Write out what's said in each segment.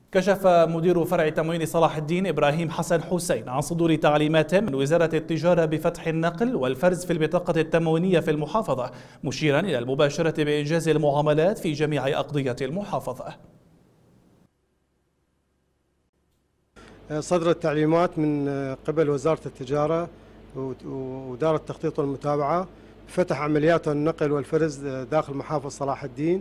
كشف مدير فرع تموين صلاح الدين إبراهيم حسن حسين عن صدور تعليمات من وزارة التجارة بفتح النقل والفرز في البطاقة التموينية في المحافظة، مشيرا إلى المباشرة بإنجاز المعاملات في جميع أقضية المحافظة. صدرت تعليمات من قبل وزارة التجارة ودار التخطيط والمتابعة فتح عمليات النقل والفرز داخل محافظ صلاح الدين.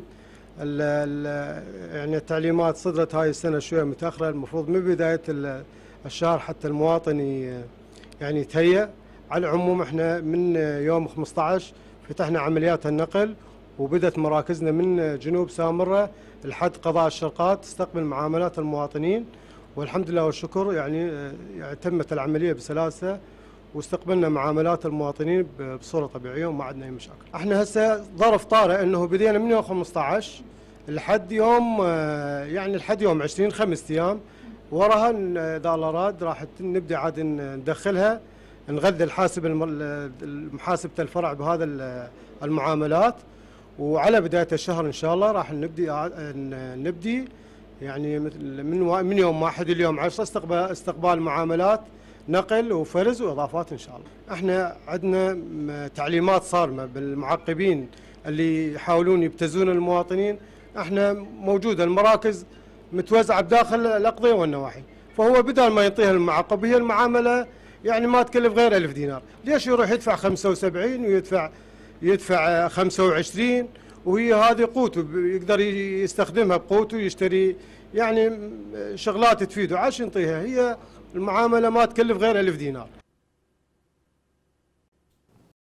يعني التعليمات صدرت هاي السنة شوية متأخرة، المفروض من بداية الشهر حتى المواطن يعني يتهيأ. على العموم احنا من يوم 15 فتحنا عمليات النقل وبدت مراكزنا من جنوب سامرة لحد قضاء الشرقات تستقبل معاملات المواطنين، والحمد لله والشكر يعني تمت العملية بسلاسة واستقبلنا معاملات المواطنين بصورة طبيعية وما عندنا أي مشاكل. احنا هسه ظرف طارئ انه بدينا من يوم 15 لحد يوم يعني لحد يوم 20 5 ايام، وراها اذا الله راد راح نبدا عاد ندخلها نغذي محاسبة الفرع بهذا المعاملات، وعلى بداية الشهر ان شاء الله راح نبدي يعني من يوم 1 اليوم 10 استقبال معاملات نقل وفرز واضافات ان شاء الله. احنا عندنا تعليمات صارمه بالمعقبين اللي يحاولون يبتزون المواطنين، احنا موجوده المراكز متوزعه بداخل الاقضيه والنواحي، فهو بدل ما يعطيها المعقب هي المعامله يعني ما تكلف غير 1000 دينار، ليش يروح يدفع 75 ويدفع 25 وهي هذه قوته يقدر يستخدمها بقوته يشتري يعني شغلات تفيده، عاش ينطيها، هي المعامله ما تكلف غير 1000 دينار.